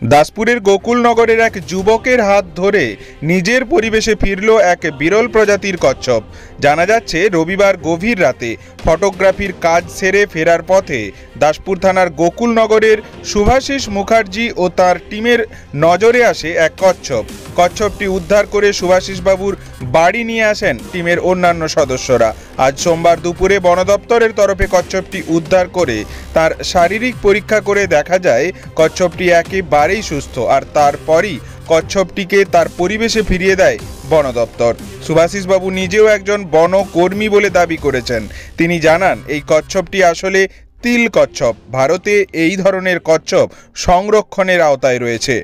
দাসপুরের গোকুলনগরের এক যুবকের হাত ধরে নিজের পরিবেশে ফিরল এক বিরল প্রজাতির কচ্ছপ। জানা যাচ্ছে রবিবার গভীর রাতে ফটোগ্রাফির কাজ সেরে ফেরার পথে দাসপুর থানার গোকুলনগরের শুভাশিস মুখার্জি ও তার টিমের নজরে আসে এক কচ্ছপ। কচ্ছপটি উদ্ধার করে শুভাশিস বাবুর বাড়ি নিয়ে আসেন টিমের অন্যান্য সদস্যরা। আজ সোমবার দুপুরে বন দপ্তরের তরফে কচ্ছপটি উদ্ধার করে তার শারীরিক পরীক্ষা করে দেখা যায় কচ্ছপটি একেবারেই সুস্থ। আর তারপরই কচ্ছপটিকে তার পরিবেশে ফিরিয়ে দেয় বন দপ্তর। শুভাশিস বাবু নিজেও একজন বনকর্মী বলে দাবি করেছেন। তিনি জানান, এই কচ্ছপটি আসলে তিল কচ্ছপ। ভারতে এই ধরনের কচ্ছপ সংরক্ষণের আওতায় রয়েছে।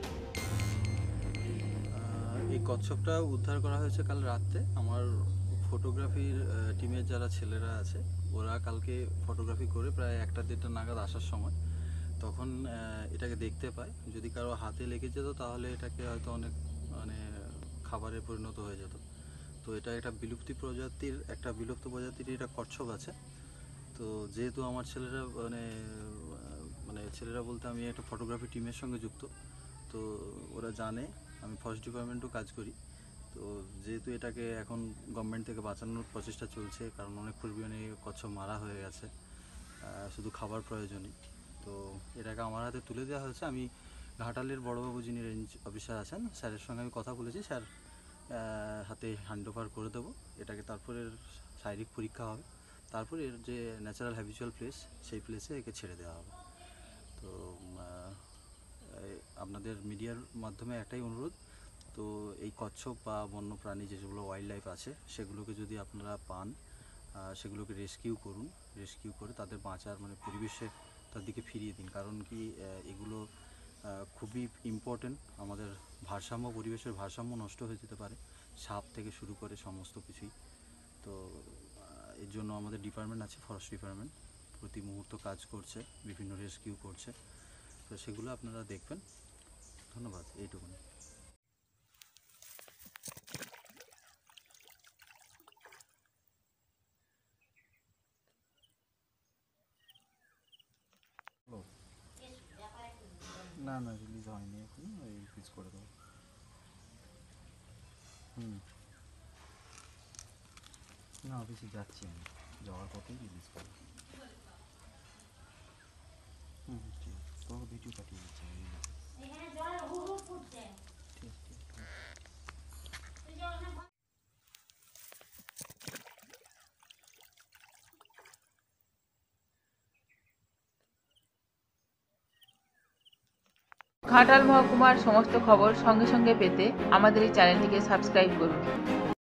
এই কচ্ছপটা উদ্ধার করা হয়েছে কাল রাতে। আমার ফটোগ্রাফির টিমের যারা ছেলেরা আছে ওরা কালকে ফটোগ্রাফি করে প্রায় 1-1.5টা নাগাদ আসার সময় তখন এটাকে দেখতে পায়। যদি কারো হাতে লেগে যেত তাহলে এটাকে হয়তো অনেক খাবারে পরিণত হয়ে যেত। তো এটা একটা বিলুপ্ত প্রজাতির এটা কচ্ছপ আছে। তো যেহেতু আমার ছেলেরা ছেলেরা বলতে আমি একটা ফটোগ্রাফি টিমের সঙ্গে যুক্ত, তো ওরা জানে আমি ফরেস্ট ডিপার্টমেন্টও কাজ করি। তো যেহেতু এটাকে এখন গভর্নমেন্ট থেকে বাঁচানোর প্রচেষ্টা চলছে, কারণ অনেক পরিমাণে কচ্ছপ মারা হয়ে গেছে শুধু খাবার প্রয়োজনে। তো এটাকে আমার হাতে তুলে দেওয়া হয়েছে। আমি ঘাটালের বড়বাবু যিনি রেঞ্জ অফিসার আছেন স্যারের সঙ্গে আমি কথা বলেছি, স্যার হাতে হ্যান্ড ওভার করে দেবো এটাকে। তারপরে শারীরিক পরীক্ষা হবে, তারপর এর যে ন্যাচারাল হ্যাবিচুয়াল প্লেস সেই প্লেসে একে ছেড়ে দেওয়া হবে। তো আপনাদের মিডিয়ার মাধ্যমে একটাই অনুরোধ, তো এই কচ্ছপ বা বন্য প্রাণী যেগুলো ওয়াইল্ড লাইফ আছে সেগুলোকে যদি আপনারা পান সেগুলোকে রেস্কিউ করুন। রেস্কিউ করে তাদের বাঁচার পরিবেশে তার দিকে ফিরিয়ে দিন। কারণ কি এগুলো খুবই ইম্পর্টেন্ট। আমাদের পরিবেশের ভারসাম্য নষ্ট হয়ে যেতে পারে, সাপ থেকে শুরু করে সমস্ত কিছুই। তো এর জন্য আমাদের ডিপার্টমেন্ট আছে, ফরেস্ট ডিপার্টমেন্ট প্রতি মুহূর্ত কাজ করছে, বিভিন্ন রেস্কিউ করছে। তো সেগুলো আপনারা দেখবেন। ধন্যবাদ, এইটুকুনি। না না, রিলিজ হয়নি এখন, রিলিজ করে দেবো। না, অফিসে যাচ্ছি, আমি যাওয়ার পথেই রিলিজ করবো। ঠিক আছে, তোর ভিডিও পাঠিয়ে দিচ্ছি। ঘাটাল মহকুমার সমস্ত খবর সঙ্গে সঙ্গে পেতে আমাদের এই চ্যানেলটিকে সাবস্ক্রাইব করুন।